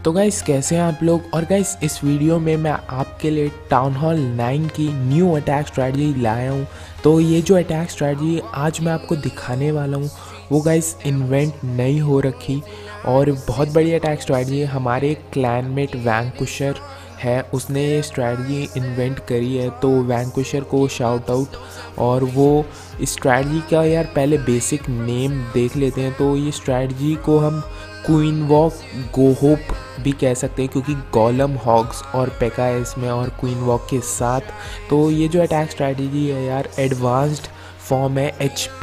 तो गाइस कैसे हैं आप लोग। और गाइस इस वीडियो में मैं आपके लिए टाउन हॉल 9 की न्यू अटैक स्ट्रैटेजी लाया हूँ। तो ये जो अटैक स्ट्रैटेजी आज मैं आपको दिखाने वाला हूँ वो गाइस इन्वेंट नहीं हो रखी और बहुत बड़ी अटैक स्ट्रैटेजी है। हमारे क्लैनमेट वैंक्विशर है, उसने ये स्ट्रैटेजी इन्वेंट करी है। तो वैंक्विशर को शाउट आउट। और वो इस स्ट्रैटेजी का यार पहले बेसिक नेम देख लेते हैं। तो ये स्ट्रैटेजी को हम क्वीन वॉक गोहोप भी कह सकते हैं क्योंकि गॉलम हॉग्स और पेका है इसमें और क्वीन वॉक के साथ। तो ये जो अटैक स्ट्रैटेजी है यार एडवांस्ड फॉर्म है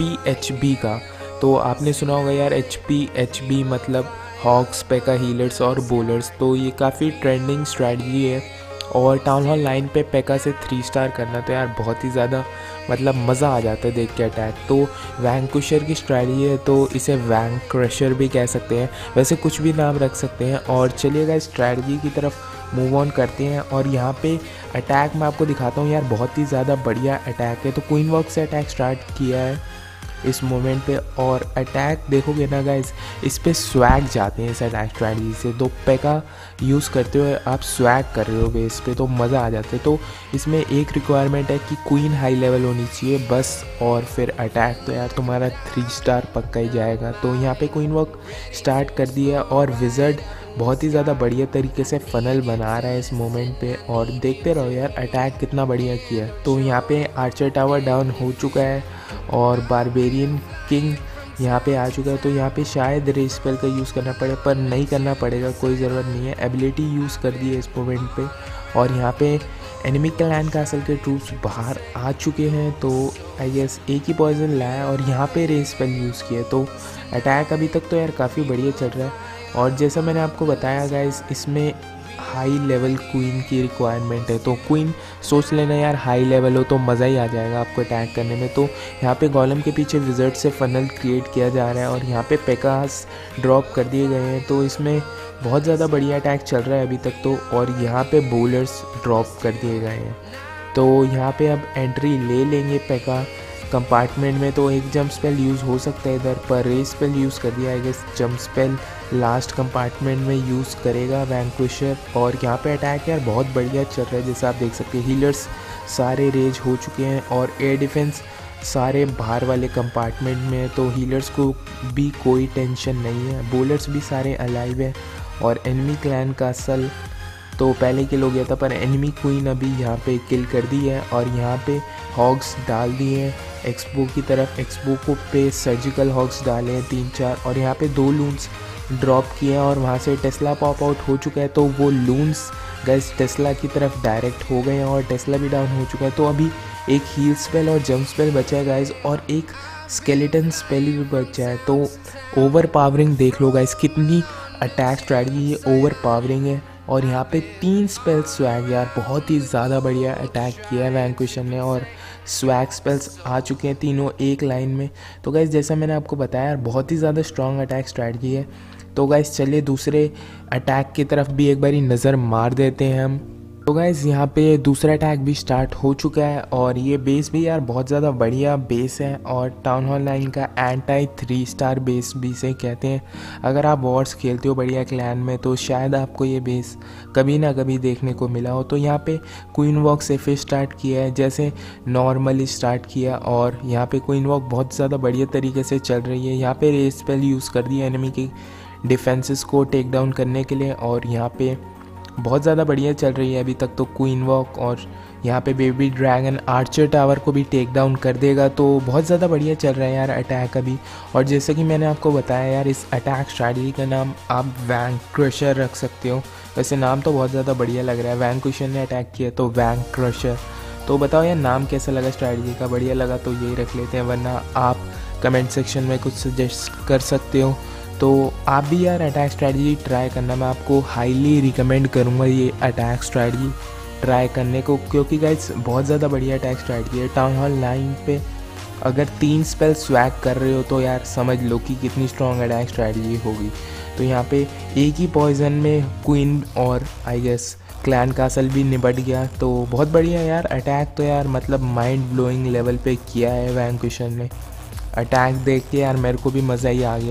HPHB का। तो आपने सुना होगा यार HPHB मतलब हॉग्स पेका हीलर्स और बोलर्स। तो ये काफ़ी ट्रेंडिंग स्ट्रैटेजी है और टाउन हॉल 9 पे पेका से 3 स्टार करना तो यार बहुत ही ज़्यादा मतलब मज़ा आ जाता है देख के अटैक। तो वैंक्विशर की स्ट्रैटेजी है तो इसे वैंक्विशर भी कह सकते हैं, वैसे कुछ भी नाम रख सकते हैं। और चलिएगा स्ट्रैटेजी की तरफ मूव ऑन करते हैं। और यहाँ पे अटैक मैं आपको दिखाता हूँ यार, बहुत ही ज़्यादा बढ़िया अटैक है। तो क्वीन वॉक से अटैक स्टार्ट किया है इस मोमेंट पे और अटैक देखोगे ना गाइस, इस पे स्वैग जाते हैं इस अटैक स्ट्रैटेजी से। तो पेका यूज़ करते हुए आप स्वैग कर रहे हो बेस पे तो मज़ा आ जाता है। तो इसमें एक रिक्वायरमेंट है कि क्वीन हाई लेवल होनी चाहिए बस, और फिर अटैक तो यार तुम्हारा 3 स्टार पक्का ही जाएगा। तो यहाँ पे क्वीन वॉक स्टार्ट कर दिया और विज़र्ड बहुत ही ज़्यादा बढ़िया तरीके से फनल बना रहा है इस मोमेंट पे। और देखते रहो यार अटैक कितना बढ़िया किया है। तो यहाँ पे आर्चर टावर डाउन हो चुका है और बारबेरियन किंग यहाँ पे आ चुका है। तो यहाँ पे शायद रेस स्पेल का यूज़ करना पड़े पर नहीं करना पड़ेगा, कोई ज़रूरत नहीं है। एबिलिटी यूज़ कर दी है इस मोमेंट पे। और यहाँ पे एनिमी क्लैन कासल के ट्रूप्स बाहर आ चुके हैं। तो आई गेस एक ही पॉइजन लाया और यहाँ पे रेस स्पेल यूज़ किया। तो अटैक अभी तक तो यार काफ़ी बढ़िया चल रहा है। और जैसा मैंने आपको बताया गाइस, इसमें हाई लेवल क्वीन की रिक्वायरमेंट है। तो क्वीन सोच लेना यार हाई लेवल हो तो मज़ा ही आ जाएगा आपको अटैक करने में। तो यहाँ पे गॉलम के पीछे विज़र्ड से फनल क्रिएट किया जा रहा है और यहाँ पे पेकास ड्रॉप कर दिए गए हैं। तो इसमें बहुत ज़्यादा बढ़िया अटैक चल रहा है अभी तक तो। और यहाँ पे बोलर्स ड्रॉप कर दिए गए हैं। तो यहाँ पे अब एंट्री ले लेंगे पेका कंपार्टमेंट में। तो एक जंप स्पेल यूज़ हो सकता है इधर, पर रेस स्पेल यूज़ कर दिया। I guess jump spell last compartment में यूज़ करेगा वैंक्विशर। और यहाँ पे अटैक यार बहुत बढ़िया चल रहा है जैसा आप देख सकते हैं। हीलर्स सारे रेज हो चुके हैं और एयर डिफेंस सारे बाहर वाले कंपार्टमेंट में है। तो हीलर्स को भी कोई टेंशन नहीं है, बोलर्स भी सारे अलाइव है। और एनिमी क्लैन कासल तो पहले किल हो गया था पर एनिमी क्वीन अभी यहाँ पे किल कर दी है। और यहाँ पे हॉग्स डाल दिए हैं एक्सपो की तरफ। एक्सपो को पे सर्जिकल हॉग्स डाले हैं 3-4 और यहाँ पे 2 लून्स ड्रॉप किए हैं और वहाँ से टेस्ला पॉप आउट हो चुका है। तो वो लून्स गैस टेस्ला की तरफ डायरेक्ट हो गए हैं और टेस्ला भी डाउन हो चुका है। तो अभी एक हील स्पेल और जंप स्पेल बचा है गाइस और एक स्केलेटन स्पेल भी बचा है। तो ओवर पावरिंग देख लो गाइस, कितनी अटैक स्ट्रैटेजी ये ओवर पावरिंग है। और यहाँ पे 3 स्पेल स्वैग यार बहुत ही ज़्यादा बढ़िया अटैक किया है वैंक्विशर ने और स्वैग स्पेल्स आ चुके हैं तीनों एक लाइन में। तो गाइस जैसा मैंने आपको बताया यार बहुत ही ज़्यादा स्ट्रॉन्ग अटैक स्ट्रैटेजी है। तो गाइस चलिए दूसरे अटैक की तरफ भी एक बारी नज़र मार देते हैं हम। तो गाइस यहाँ पे दूसरा अटैक भी स्टार्ट हो चुका है और ये बेस भी यार बहुत ज़्यादा बढ़िया बेस है और टाउन हॉल 9 का एंटी 3 स्टार बेस भी से कहते हैं। अगर आप वॉर्स खेलते हो बढ़िया क्लैन में तो शायद आपको ये बेस कभी ना कभी देखने को मिला हो। तो यहाँ पे क्वीन वॉक से फिर स्टार्ट किया है जैसे नॉर्मली स्टार्ट किया और यहाँ पे क्वीन वॉक बहुत ज़्यादा बढ़िया तरीके से चल रही है। यहाँ पे रेस स्पेल यूज़ कर दिया एनिमी की डिफेंसेस को टेक डाउन करने के लिए और यहाँ पे बहुत ज़्यादा बढ़िया चल रही है अभी तक तो क्वीन वॉक। और यहाँ पे बेबी ड्रैगन आर्चर टावर को भी टेक डाउन कर देगा। तो बहुत ज़्यादा बढ़िया चल रहा है यार अटैक अभी। और जैसे कि मैंने आपको बताया यार इस अटैक स्ट्रैटेजी का नाम आप वैंक्विशर रख सकते हो। वैसे नाम तो बहुत ज़्यादा बढ़िया लग रहा है, वैंक्विशर ने अटैक किया तो वैंक्विशर। तो बताओ यार नाम कैसा लगा स्ट्रैटेजी का, बढ़िया लगा तो यही रख लेते हैं, वरना आप कमेंट सेक्शन में कुछ सजेस्ट कर सकते हो। तो आप भी यार अटैक स्ट्रैटेजी ट्राई करना, मैं आपको हाईली रिकमेंड करूँगा ये अटैक स्ट्रैटेजी ट्राई करने को क्योंकि गाइस बहुत ज़्यादा बढ़िया अटैक स्ट्रैटेजी है। टाउन हॉल 9 पे अगर 3 स्पेल स्वैग कर रहे हो तो यार समझ लो कि कितनी स्ट्रॉन्ग अटैक स्ट्रैटेजी होगी। तो यहाँ पे एक ही पॉइजन में क्वीन और आई गेस क्लैन कासल भी निपट गया। तो बहुत बढ़िया यार अटैक तो यार मतलब माइंड ब्लोइंग लेवल पे किया है वैंक्विशर ने। अटैक देख के यार मेरे को भी मज़ा ही आ गया।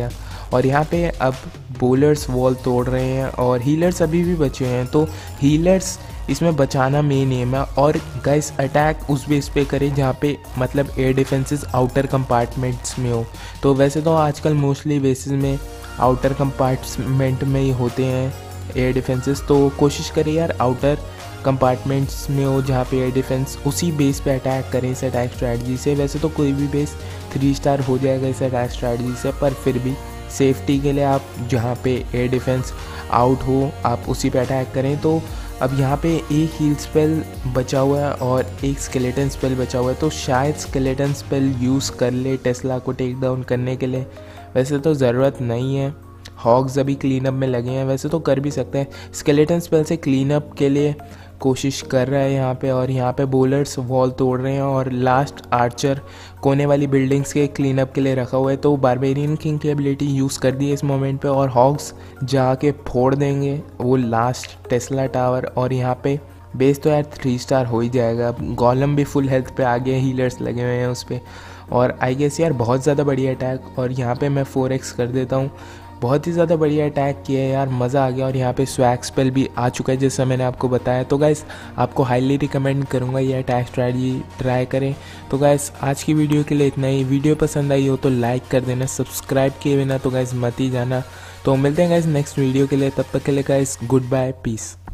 और यहाँ पे अब बॉलर्स वॉल तोड़ रहे हैं और हीलर्स अभी भी बचे हुए हैं, तो हीलर्स इसमें बचाना मेन एम है। और गाइस अटैक उस बेस पे करें जहाँ पे मतलब एयर डिफेंसेस आउटर कंपार्टमेंट्स में हो। तो वैसे तो आजकल मोस्टली बेसिस में आउटर कंपार्टमेंट में ही होते हैं एयर डिफेंसेस, तो कोशिश करें यार आउटर कंपार्टमेंट्स में हो जहाँ पे एयर डिफेंस, उसी बेस पे अटैक करें इस अटैक स्ट्रैटेजी से। वैसे तो कोई भी बेस 3 स्टार हो जाएगा इस अटैक स्ट्रैटेजी से, पर फिर भी सेफ्टी के लिए आप जहाँ पे एयर डिफेंस आउट हो आप उसी पे अटैक करें। तो अब यहाँ पे एक हील स्पेल बचा हुआ है और एक स्केलेटन स्पेल बचा हुआ है, तो शायद स्केलेटन स्पेल यूज़ कर ले टेस्ला को टेक डाउन करने के लिए। वैसे तो ज़रूरत नहीं है, हॉग्स अभी क्लीन अप में लगे हैं, वैसे तो कर भी सकते हैं। स्केलेटन स्पेल से क्लीन अप के लिए कोशिश कर रहा है यहाँ पे, और यहाँ पे बॉलर्स वॉल तोड़ रहे हैं और लास्ट आर्चर कोने वाली बिल्डिंग्स के क्लीन अप के लिए रखा हुआ है। तो बारबेरियन किंग की एबिलिटी यूज़ कर दी है इस मोमेंट पे, और हॉग्स जाके फोड़ देंगे वो लास्ट टेस्ला टावर। और यहाँ पे बेस तो यार 3 स्टार हो ही जाएगा। अब गॉलम भी फुल हेल्थ पे आ गए, हीलर्स लगे हुए हैं उस पर, और आई गेस यार बहुत ज़्यादा बढ़िया अटैक। और यहाँ पे मैं 4x कर देता हूँ, बहुत ही ज़्यादा बढ़िया अटैक किया है यार, मज़ा आ गया। और यहाँ पे स्वैग स्पेल भी आ चुका है जैसा मैंने आपको बताया। तो गाइस आपको हाईली रिकमेंड करूँगा ये अटैक स्ट्रैटेजी ट्राई करें। तो गाइस आज की वीडियो के लिए इतना ही। वीडियो पसंद आई हो तो लाइक कर देना, सब्सक्राइब किए बिना तो गाइस मत ही जाना। तो मिलते हैं गाइस नेक्स्ट वीडियो के लिए, तब तक के लिए गाइस गुड बाय, पीस।